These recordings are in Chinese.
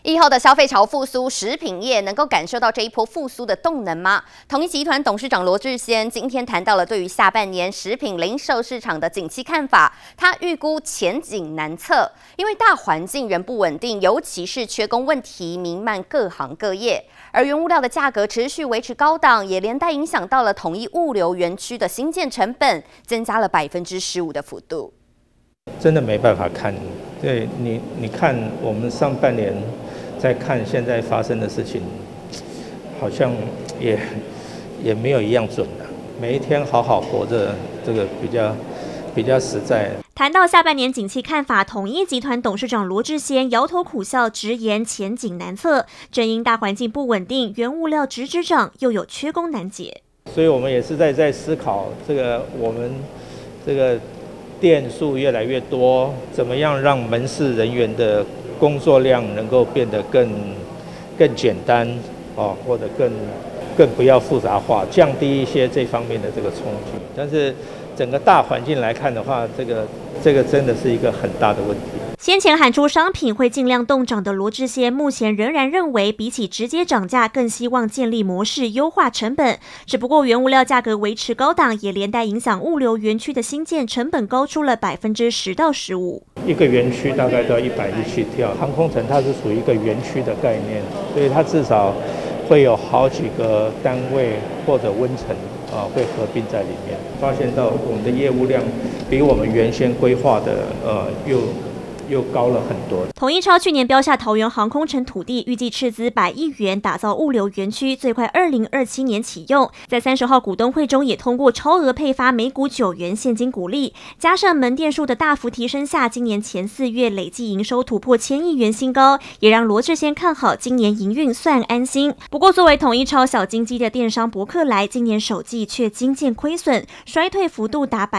疫后的消费潮复苏，食品业能够感受到这一波复苏的动能吗？统一集团董事长罗志先今天谈到了对于下半年食品零售市场的景气看法，他预估前景难测，因为大环境仍不稳定，尤其是缺工问题弥漫各行各业，而原物料的价格持续维持高档，也连带影响到了统一物流园区的新建成本，增加了15%的幅度。 真的没办法看，对你看我们上半年。在看现在发生的事情，好像也没有一样准的。每一天好好活着，这个比较实在。 谈到下半年景气看法，统一集团董事长罗志先摇头苦笑，直言前景难测。正因大环境不稳定，原物料直涨，又有缺工难解。 所以我们也是在思考这个我们这个店数越来越多，怎么样让门市人员的工作量能够变得更简单或者更不要复杂化，降低一些这方面的这个冲击。但是整个大环境来看的话，这个真的是一个很大的问题。 先前喊出商品会尽量冻涨的罗志先，目前仍然认为，比起直接涨价，更希望建立模式优化成本。只不过原物料价格维持高档，也连带影响物流园区的新建成本高出了10%到15%。 一个园区大概都要100亿起跳，航空城它是属于一个园区的概念，所以它至少会有好几个单位或者温层会合并在里面。发现到我们的业务量比我们原先规划的又高了很多。 统一超去年标下桃园航空城土地，预计斥资100亿元打造物流园区，最快2027年启用。在30号股东会中也通过超额配发每股9元现金股利，加上门店数的大幅提升下，今年前4月累计营收突破1000亿元新高，也让罗志先看好今年营运算安心。不过，作为统一超小金鸡的电商博客来，今年首季却惊见亏损，衰退幅度达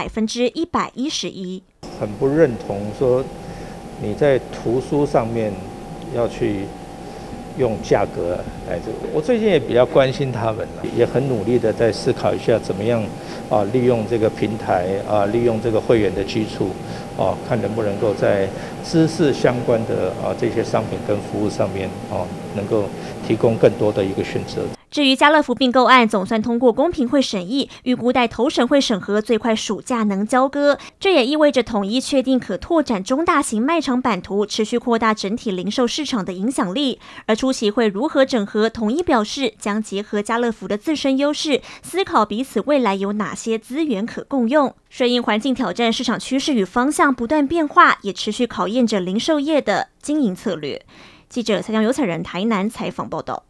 111%。 很不认同说。你在图书上面要去用价格来这个，我最近也比较关心他们了，也很努力的在思考一下怎么样利用这个平台利用这个会员的基础看能不能够在知识相关的这些商品跟服务上面能够提供更多的一个选择。 至于家乐福并购案，总算通过公平会审议，预估待投审会审核，最快暑假能交割。这也意味着统一确定可拓展中大型卖场版图，持续扩大整体零售市场的影响力。而出席会如何整合，统一表示将结合家乐福的自身优势，思考彼此未来有哪些资源可共用。顺应环境挑战，市场趋势与方向不断变化，也持续考验着零售业的经营策略。记者蔡江尤彩人台南采访报道。